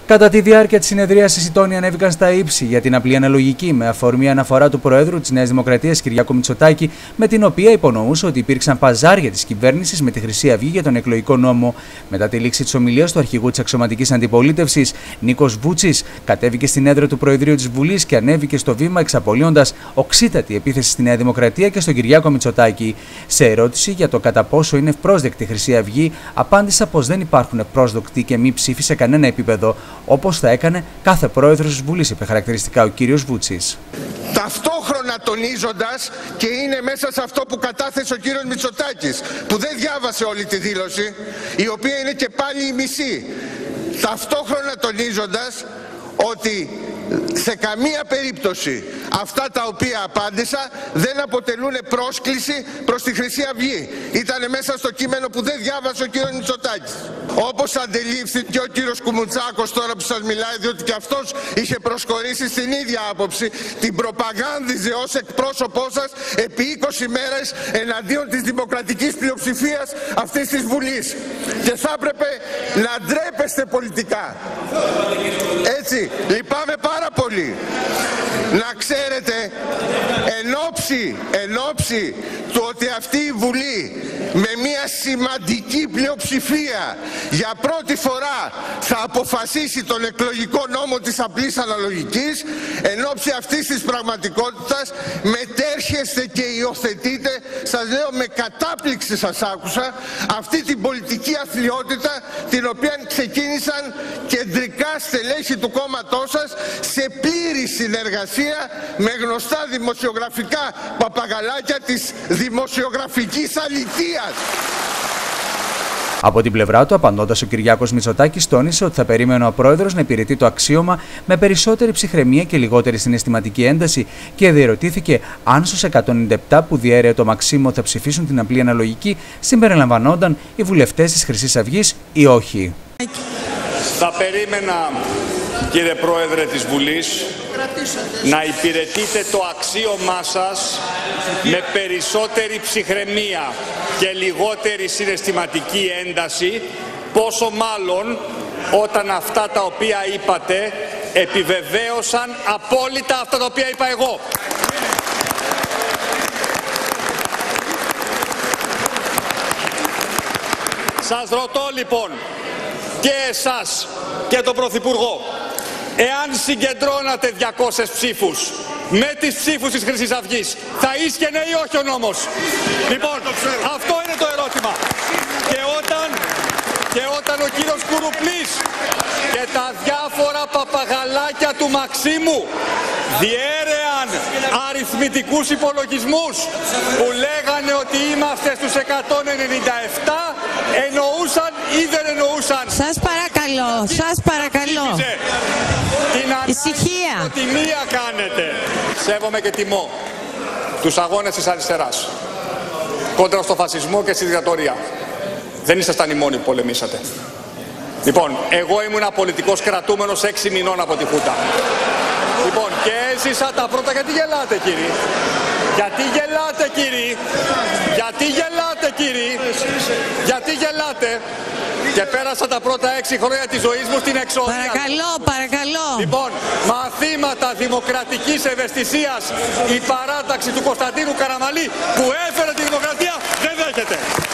Κατά τη διάρκεια της συνεδρίασης, οι τόνοι ανέβηκαν στα ύψη για την απλή αναλογική, με αφορμή αναφορά του Προέδρου της Νέας Δημοκρατίας, Κυριάκου Μητσοτάκη, με την οποία υπονοούσε ότι υπήρξαν παζάρια της κυβέρνησης με τη Χρυσή Αυγή για τον εκλογικό νόμο. Μετά τη λήξη της ομιλίας του αρχηγού της αξιωματικής αντιπολίτευσης, Νίκος Βούτσης, κατέβηκε στην έδρα του Προεδρείου της Βουλής και ανέβηκε στο βήμα, εξαπολύοντας οξύτατη επίθεση στη Νέα Δημοκρατία και στον Κυριάκο Μητσοτάκη. Σε ερώτηση για το κατά πόσο είναι ευπρόσδεκτη η Χρυσή Αυγή, απάντησα πως δεν υπάρχουν ευπρόσδεκτοι και μη ψήφοι σε κανένα επίπεδο, όπως θα έκανε κάθε πρόεδρος της Βουλής, είπε χαρακτηριστικά ο κύριος Βούτσης. Ταυτόχρονα τονίζοντας, και είναι μέσα σε αυτό που κατάθεσε ο κύριος Μητσοτάκης, που δεν διάβασε όλη τη δήλωση, η οποία είναι και πάλι η μισή, ταυτόχρονα τονίζοντας ότι σε καμία περίπτωση αυτά τα οποία απάντησα δεν αποτελούν πρόσκληση προς τη Χρυσή Αυγή. Ήτανε μέσα στο κείμενο που δεν διάβασε ο κύριος Μητσοτάκης. Όπως αντελήφθηκε ο κύριος Κουμουτσάκος τώρα που σας μιλάει, διότι και αυτός είχε προσχωρήσει στην ίδια άποψη, την προπαγάνδιζε ως εκπρόσωπός σας επί 20 μέρες εναντίον της δημοκρατικής πλειοψηφίας αυτής της Βουλής. Και θα έπρεπε να ντρέπεστε πολιτικά. Έτσι, λυπάμαι πάρα πολύ. Να ξέρετε, εν όψη του ότι αυτή η Βουλή με μια σημαντική πλειοψηφία για πρώτη φορά θα αποφασίσει τον εκλογικό νόμο της απλής αναλογικής, εν όψη αυτής της πραγματικότητας μετέρχεστε και υιοθετείτε, σας λέω με κατάπληξη σας άκουσα, αυτή την πολιτική αθλιότητα την οποία ξεκίνησαν κεντρικά στελέχη του κόμματός σας σε πλήρη συνεργασία με γνωστά δημοσιογραφικά παπαγαλάκια της δημοσιογραφικής αληθείας. Από την πλευρά του, απαντώντας, ο Κυριάκος Μητσοτάκης τόνισε ότι θα περίμενε ο πρόεδρος να υπηρετεί το αξίωμα με περισσότερη ψυχραιμία και λιγότερη συναισθηματική ένταση και διερωτήθηκε αν στους 197 που διέρεε το Μαξίμο θα ψηφίσουν την απλή αναλογική συμπεριλαμβανόνταν οι βουλευτές της Χρυσής Αυγής ή όχι. Θα περίμενα, κύριε Πρόεδρε της Βουλής, να υπηρετείτε το αξίωμά σας με περισσότερη ψυχραιμία και λιγότερη συναισθηματική ένταση, πόσο μάλλον όταν αυτά τα οποία είπατε επιβεβαίωσαν απόλυτα αυτά τα οποία είπα εγώ. Σας ρωτώ λοιπόν, και εσάς και τον Πρωθυπουργό, εάν συγκεντρώνατε 200 ψήφους με τις ψήφους της Χρυσής Αυγής, θα ίσχαινε ή όχι ο νόμος? Λοιπόν, αυτό είναι το ερώτημα. Και όταν ο κύριος Κουρουπλής και τα διάφορα παπαγαλάκια του Μαξίμου διέρεαν αριθμητικούς υπολογισμούς που λέγανε ότι είμαστε στους 197, εννοούσαν ή δεν εννοούσαν? Σας παρακαλώ, σας παρακαλώ. Ησυχία. Προτιμία κάνετε. Σέβομαι και τιμώ τους αγώνες της αριστεράς κόντρα στο φασισμό και στη δικτατορία. Δεν ήσασταν οι μόνοι που πολεμήσατε. Λοιπόν, εγώ ήμουν πολιτικός κρατούμενος 6 μηνών από τη Χούντα. Λοιπόν, και έζησα τα πρώτα. Γιατί γελάτε, κύριοι? Γιατί γελάτε, κύριοι? Γιατί γελάτε, κύριοι? Γιατί γελάτε? Και πέρασα τα πρώτα 6 χρόνια της ζωής μου στην εξορία. Παρακαλώ, παρακαλώ. Λοιπόν, μαθήματα δημοκρατικής ευαισθησίας η παράταξη του Κωνσταντίνου Καραμανλή που έφερε τη δημοκρατία δεν δέχεται.